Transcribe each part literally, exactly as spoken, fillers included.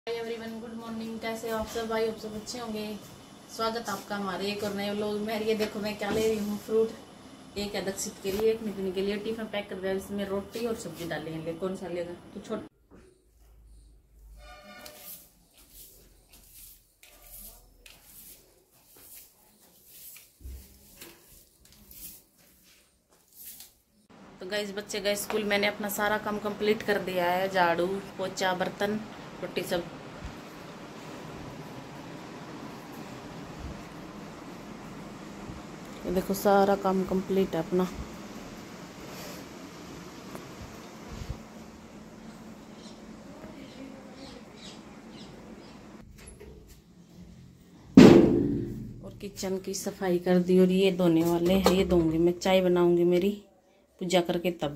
Everyone, good morning. कैसे हो आप सब भाई? आप सब अच्छे होंगे। स्वागत आपका हमारे एक और नए व्लॉग में। ये देखो मैं क्या ले रही हूँ, फ्रूट। एक है दक्षित के लिए, एक नितिन के लिए। टिफिन पैक कर दिया, इसमें रोटी और सब्जी डाली है। ले कौन सा लेगा तो छोटा। तो गाइस बच्चे गए स्कूल। मैंने अपना सारा काम कंप्लीट कर दिया है, झाड़ू पोछा बर्तन रोटी सब। ये देखो सारा काम कंप्लीट है अपना। और किचन की सफाई कर दी। और ये धोने वाले हैं, ये धोऊंगी मैं। चाय बनाऊंगी मेरी पूजा करके तब।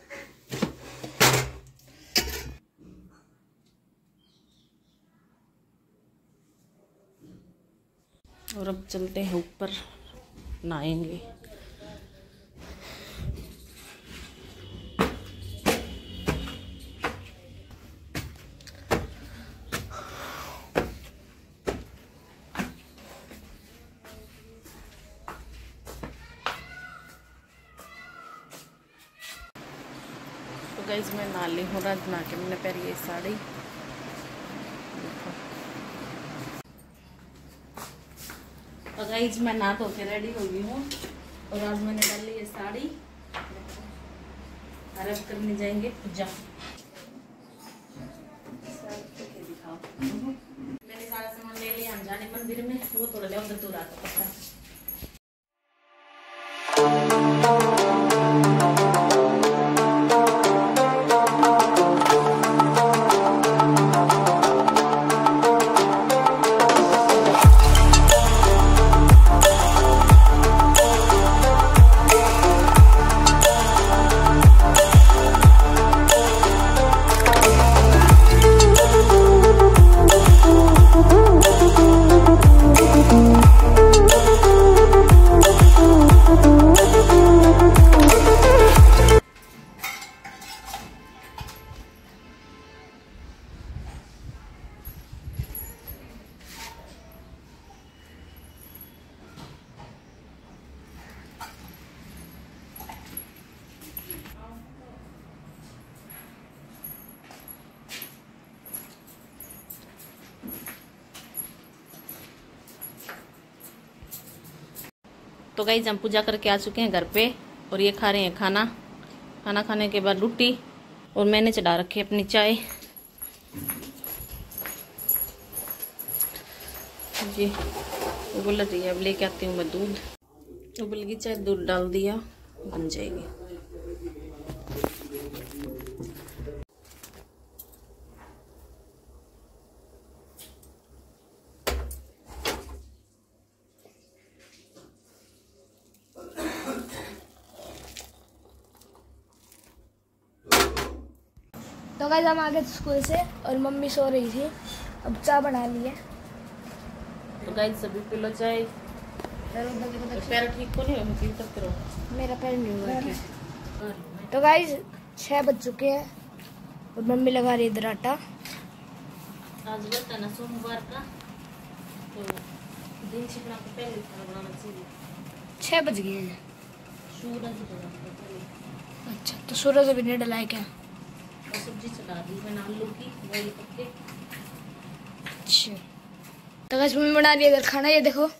और अब चलते हैं ऊपर, नहाएंगे। तो गाइस मैं नहा ली हूँ। रात नहा के मैंने पहनी ये साड़ी। तो गाइस मैं नहा धो के रेडी हो गई हूँ। और आज मैंने डाली ये साड़ी। अरब करने जाएंगे पूजा। दिखाओ, मैंने सारा सामान ले लिया। हम जाने मंदिर में, वो थोड़ा ले उधर दूर आता पता। तो गाइस हम पूजा करके आ चुके हैं घर पे। और ये खा रहे हैं खाना। खाना खाने के बाद रोटी। और मैंने चढ़ा रखी है अपनी चाय जी। उबल रही है, अब लेके आती हूँ मैं दूध। उबल गई चाय, दूध डाल दिया, बन जाएगी। तो गाइस हम आ गए स्कूल से और मम्मी सो रही थी। अब चाय बना ली है। तो गाइस सभी पी लो चाय। पैर ठीक को नहीं पी सकते रहो। मेरा पैर नहीं हुआ ठीक। तो गाइस छह बज चुके हैं और मम्मी लगा रही है इधर आटा। आज व्रत है ना सोमवार का, तो दिन छिपना को पहले खाना बनाना चाहिए। छह बज गए हैं। सूरज पहले। अच्छा, तो सूरज अभी नहीं डला है क्या? सब्जी चला दी मैंने आलू की बॉईल करके। अच्छा, तो गाइस मम्मी बना रही है इधर खाना। ये देखो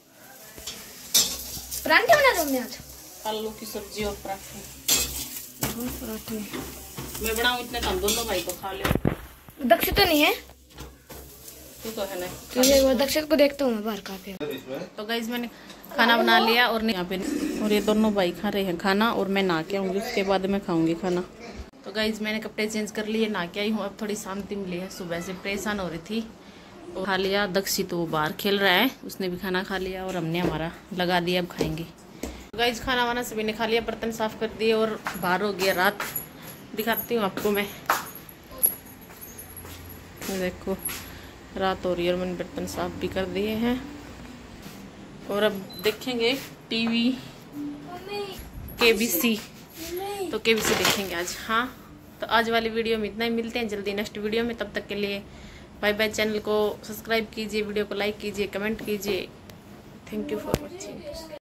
पराठे बना रहे हमने आज। आलू की सब्जी और पराठे। पराठे मैं बनाऊं इतने तो हम दोनों भाई को खा ले। दक्षित तो नहीं है? तू तो है ना। तो एक बार दक्षित को देखता हूँ मैं बाहर कहाँ पे। तो गाइस मैंने खाना बना लिया और यहाँ पे। और ये दोनों भाई खा रहे हैं खाना। और मैं नहा के आऊंगी, उसके बाद मैं खाऊंगी खाना। तो गाइज मैंने कपड़े चेंज कर लिए, नहा के आई हूँ। अब थोड़ी शांति मिली है। सुबह से परेशान हो रही थी। और खा लिया। दक्षित तो बाहर खेल रहा है, उसने भी खाना खा लिया। और हमने हमारा लगा दिया, अब खाएंगे। तो गाइज खाना वाना सभी ने खा लिया, बर्तन साफ कर दिए। और बाहर हो गया रात। दिखाती हूँ आपको मैं। देखो रात हो रही है और मैंने बर्तन साफ भी कर दिए हैं। और अब देखेंगे टीवी केबीसी। तो केबीसी देखेंगे आज। हाँ, तो आज वाली वीडियो में इतना ही। मिलते हैं जल्दी नेक्स्ट वीडियो में। तब तक के लिए बाय बाय। चैनल को सब्सक्राइब कीजिए, वीडियो को लाइक कीजिए, कमेंट कीजिए। Thank you for watching.